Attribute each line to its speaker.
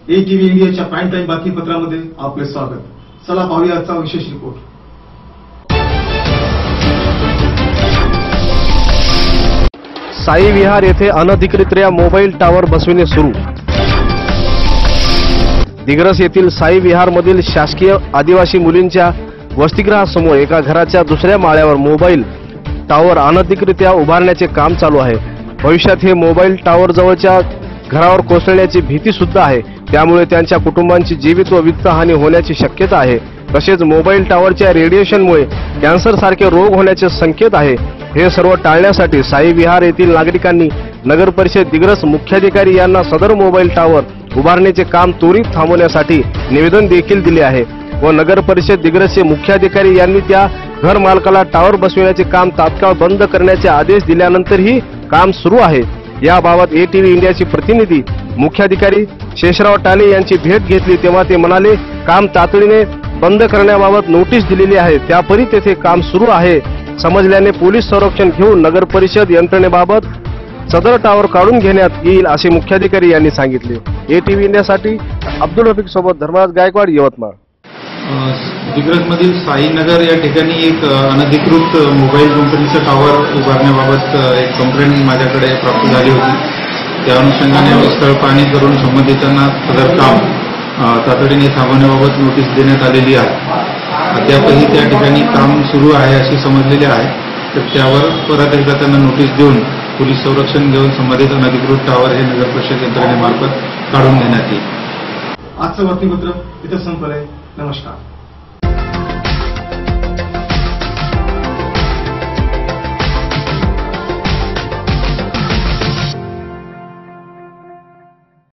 Speaker 1: ATV इंडियाच्या prime time बातमीपत्रामध्ये आपले स्वागत। चला पाहूया आजचा विशेष रिपोर्ट।
Speaker 2: साई विहार येथे अनधिकृतरित्या मोबाईल टावर बसविणे सुरू। दिग्रस येथील साई विहार मधील शासकीय आदिवासी मुलींच्या वसतिगृहासमोर एका घराच्या दुसऱ्या माळ्यावर मोबाईल टावर अनधिकृतरित्या उभारण्याचे काम चालू आहे। भविष्यात हे मोबाईल टावर जवळच्या घरावर कोसळण्याची भीती सुद्धा आहे। त्यामुळे त्यांच्या कुटुंबांची जीवित व वित्त हानी होण्याची शक्यता आहे। तसेच मोबाईल टावरच्या रेडिएशनमुळे कॅन्सर सारखे रोग होण्याचे संकेत आहे। हे सर्व टाळण्यासाठी साई विहार येथील नागरिकांनी नगर परिषद दिग्रस मुख्याधिकारी यांना सदर मोबाईल टावर उभारण्याचे काम त्वरित थांबवण्यासाठी निवेदन देखील दिले आहे व नगर परिषद दिग्रसचे मुख्याधिकारी यांनी त्या घर मालकाला टावर बसविण्याचे काम तात्काळ बंद करण्याचे आदेश दिल्यानंतरही काम सुरू आहे। याबाबत ATV इंडियाचे प्रतिनिधी मुख्याधिकारी शेषराव टाले यांची भेट घेतली तेव्हा ते म्हणाले, काम तातडीने बंद करण्याबाबत नोटीस दिलेली आहे, त्यापरी तेथे काम सुरू आहे समजल्याने पोलीस संरक्षण घेऊन नगर परिषद यंत्रणेबाबत सदर टावर काढून घेण्यात येईल असे मुख्याधिकारी यांनी सांगितले। ATV इंडियासाठी अब्दुल रफीक सोबत धर्मराज गायकवाड, यवतमाळ।
Speaker 3: दिग्रसमधील साईनगर या ठिकाणी एक अनधिकृत मोबाईल कंपनीचं टावर उभारण्याबाबत एक कंप्लेंट माझ्याकडे प्राप्त झाली होती। त्या अनुषंगाने स्थळ पाहणी करून संबंधितांना सदर काम तातडीने थांबवण्याबाबत नोटीस देण्यात आलेली आहे। अद्यापही त्या ठिकाणी काम सुरू आहे असे समजलेले आहे, तर त्यावर परत एकदा त्यांना नोटीस देऊन पोलीस संरक्षण घेऊन संबंधित अनधिकृत टावर हे नगर परिषद यंत्रणेमार्फत काढून घेण्यात येईल।
Speaker 1: आजचं बातमीपत्र इथं संपलंय। नमस्कार।